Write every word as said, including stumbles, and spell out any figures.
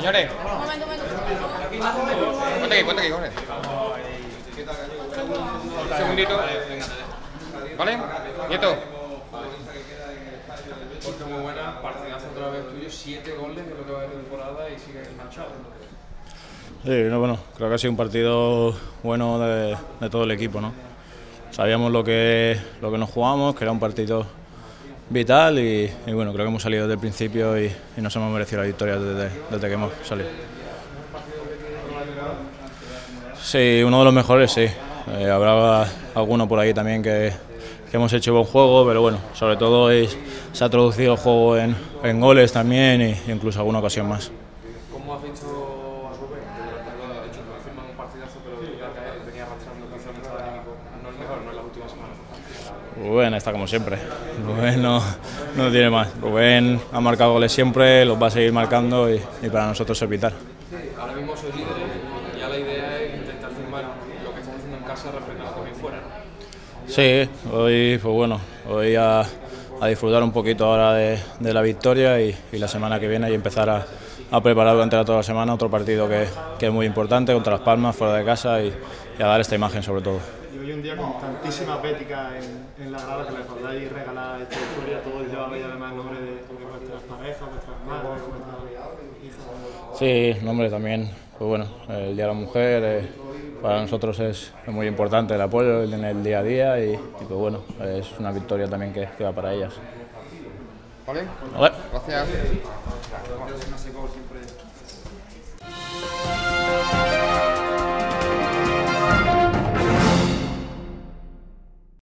César. Un momento, un momento. Ponte aquí, ponte aquí, Jorge. Un segundito. ¿Vale? Nieto. Porque muy buena, partidazo otra vez tuyo, siete goles en lo que va de temporada y sigue enganchado. Sí, no, bueno, creo que ha sido un partido bueno de, de todo el equipo, ¿no? Sabíamos lo que, lo que nos jugamos, que era un partido vital y, y bueno, creo que hemos salido desde el principio y, y nos hemos merecido la victoria desde, desde que hemos salido. Sí, uno de los mejores, sí. Eh, habrá alguno por ahí también que, que hemos hecho buen juego, pero bueno, sobre todo es, se ha traducido el juego en, en goles también e incluso alguna ocasión más. ¿Cómo has visto a Rubén? Ha hecho que firman un partidazo, pero venía arrastrando quizá un estado anímico. No es mejor, no en las últimas semanas. Rubén está como siempre. Rubén no, no tiene más. Rubén ha marcado goles siempre, los va a seguir marcando y, y para nosotros es vital. Ahora mismo sois líderes y ya la idea es intentar firmar lo que estás haciendo en casa, refrendarlo también fuera, ¿no? Sí, hoy, pues bueno, hoy a, a disfrutar un poquito ahora de, de la victoria y, y la semana que viene y empezar a, a preparar durante toda la semana otro partido que, que es muy importante contra Las Palmas, fuera de casa y, y a dar esta imagen sobre todo. Y hoy un día con tantísima bética en, en la grada que le podáis regalar esta historia, todo lleva además el nombre de vuestras parejas, vuestras madres, vuestras hijas. Sí, nombre también, pues bueno, el Día de la Mujer, eh, para nosotros es, es muy importante el apoyo en el día a día y, y pues bueno, es una victoria también que, que va para ellas. ¿Vale? Vale. Gracias.